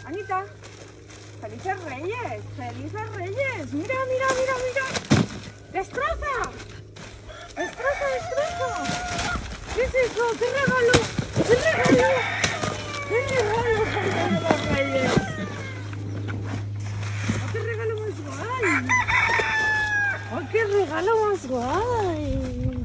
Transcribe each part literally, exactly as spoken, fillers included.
Anita, ¡felices Reyes! ¡Felices Reyes! ¡Mira, mira, mira, mira! ¡Destroza! ¡Destroza, destroza! ¿Qué es eso? ¡Qué regalo! ¡Qué regalo! ¡Qué regalo para los Reyes! ¡Oh, qué regalo más guay! ¡Oh, qué regalo más guay!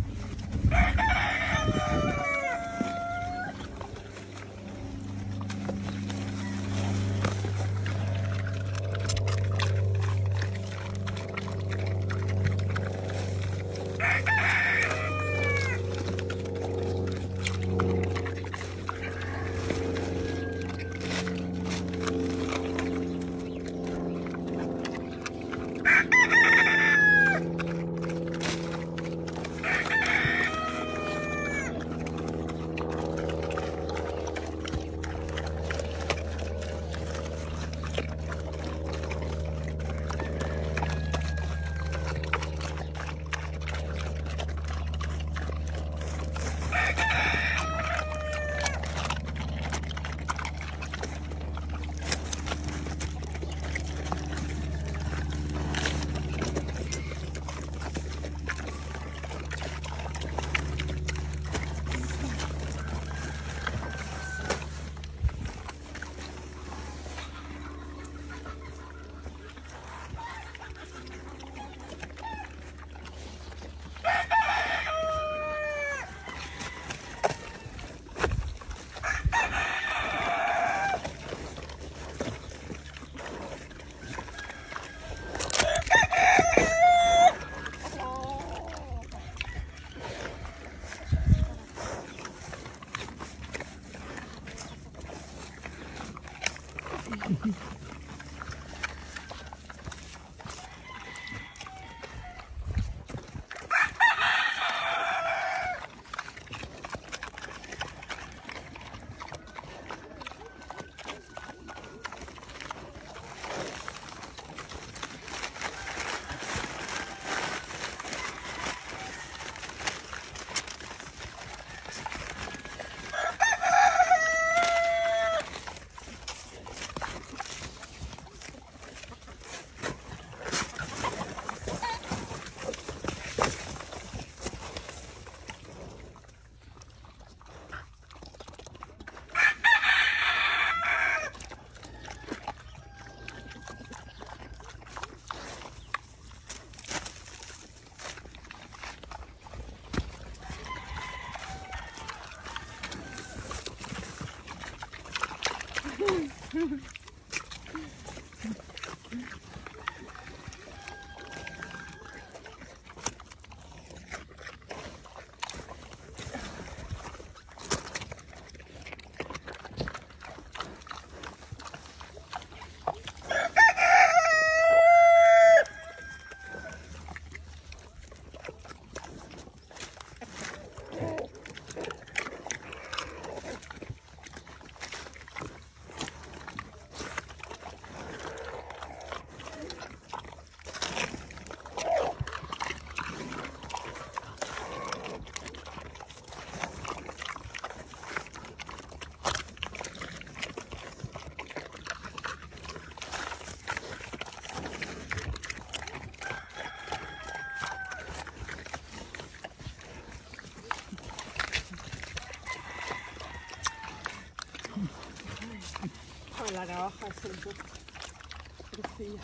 La navaja es un poco crecilla.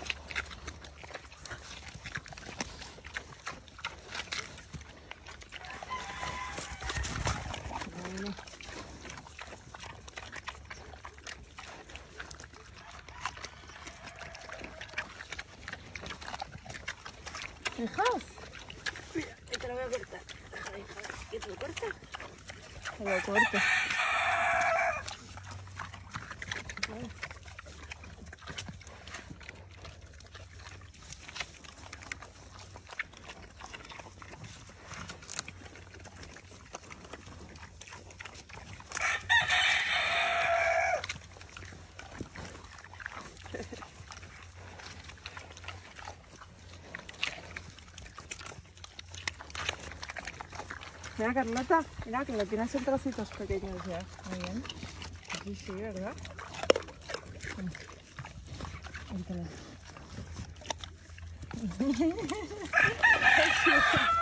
Bueno. ¿Dejas? Mira, te lo voy a cortar. Deja, deja. ¿Qué te lo corta? Te lo corto. Vale. Mira, Carlota, mira que lo tienes en trocitos pequeños ya. Muy bien. Sí, sí, ¿verdad? Ahí te lo-